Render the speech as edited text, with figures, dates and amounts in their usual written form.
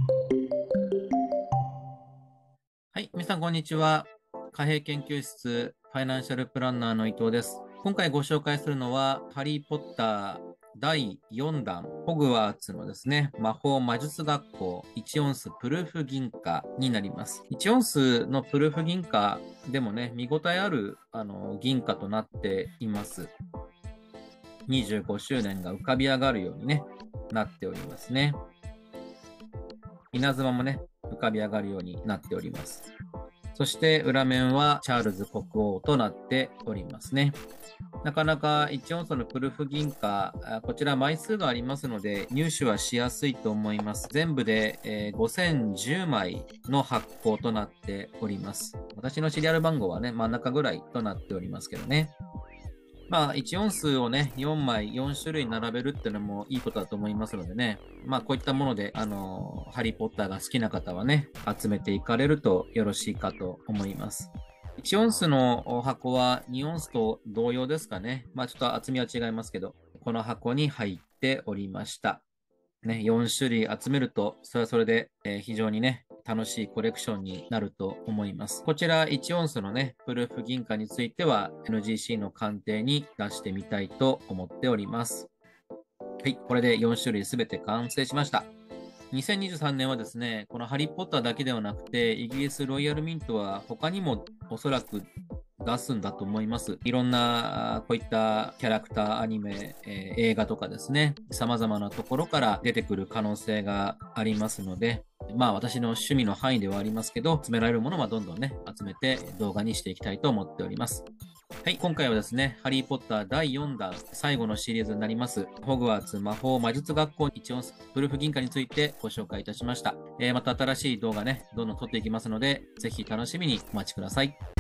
はい、皆さん、こんにちは。貨幣研究室ファイナンシャルプランナーの伊藤です。今回ご紹介するのは、ハリー・ポッター第4弾、ホグワーツのですね、魔法魔術学校1オンスプルーフ銀貨になります。1オンスのプルーフ銀貨でもね、見応えある銀貨となっています。25周年が浮かび上がるようにね、なっておりますね。稲妻もね、浮かび上がるようになっております。そして裏面はチャールズ国王となっておりますね。なかなか1オンスのプルーフ銀貨、こちら枚数がありますので入手はしやすいと思います。全部で、5010枚の発行となっております。私のシリアル番号はね、真ん中ぐらいとなっておりますけどね。まあ、1音数をね、4枚、4種類並べるっていうのもいいことだと思いますのでね。まあ、こういったもので、ハリーポッターが好きな方はね、集めていかれるとよろしいかと思います。1オンスの箱は2オンスと同様ですかね。まあ、ちょっと厚みは違いますけど、この箱に入っておりました。ね、4種類集めると、それはそれで、非常にね、楽しいコレクションになると思います。こちら1オンスのね、プルーフ銀貨については NGC の鑑定に出してみたいと思っております。はい、これで4種類すべて完成しました。2023年はですね、このハリーポッターだけではなくて、イギリスロイヤルミントは他にもおそらく出すんだと思います。いろんなこういったキャラクター、アニメ、映画とかですね、様々なところから出てくる可能性がありますので、まあ私の趣味の範囲ではありますけど、集められるものはどんどんね、集めて動画にしていきたいと思っております。はい、今回はですね、ハリーポッター第4弾、最後のシリーズになります、ホグワーツ魔法魔術学校1オンスプルーフ銀貨についてご紹介いたしました。また新しい動画ね、どんどん撮っていきますので、ぜひ楽しみにお待ちください。